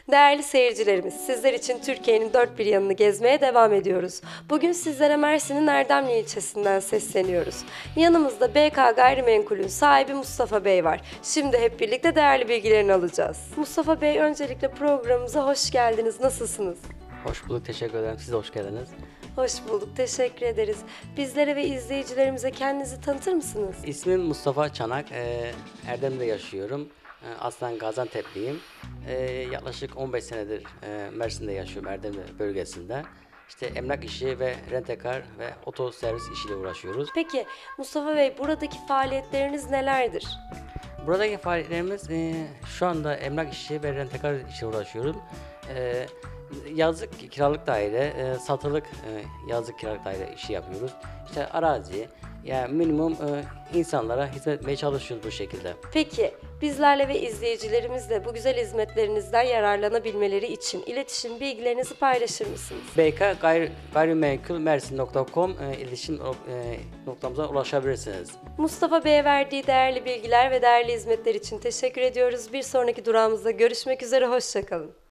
Değerli seyircilerimiz, sizler için Türkiye'nin dört bir yanını gezmeye devam ediyoruz. Bugün sizlere Mersin'in Erdemli ilçesinden sesleniyoruz. Yanımızda BK Gayrimenkul'ün sahibi Mustafa Bey var. Şimdi hep birlikte değerli bilgilerini alacağız. Mustafa Bey, öncelikle programımıza hoş geldiniz. Nasılsınız? Hoş bulduk, teşekkür ederim. Siz de hoş geldiniz. Hoş bulduk, teşekkür ederiz. Bizlere ve izleyicilerimize kendinizi tanıtır mısınız? İsmim Mustafa Çanak, Erdem'de yaşıyorum. Aslen Gaziantep'liyim. Yaklaşık 15 senedir Mersin'de yaşıyorum, Erdemli bölgesinde. İşte emlak işi ve rentekar ve oto servis işiyle uğraşıyoruz. Peki Mustafa Bey, buradaki faaliyetleriniz nelerdir? Buradaki faaliyetlerimiz şu anda emlak işi ve rentekar işiyle uğraşıyorum. Yazlık kiralık daire, satılık yazlık kiralık daire işi yapıyoruz. İşte arazi, yani minimum insanlara hizmet etmeye çalışıyoruz bu şekilde. Peki, bizlerle ve izleyicilerimizle bu güzel hizmetlerinizden yararlanabilmeleri için iletişim bilgilerinizi paylaşır mısınız? bkgayrimenkulmersin.com iletişim noktamıza ulaşabilirsiniz. Mustafa Bey'e verdiği değerli bilgiler ve değerli hizmetler için teşekkür ediyoruz. Bir sonraki durağımızda görüşmek üzere, hoşça kalın.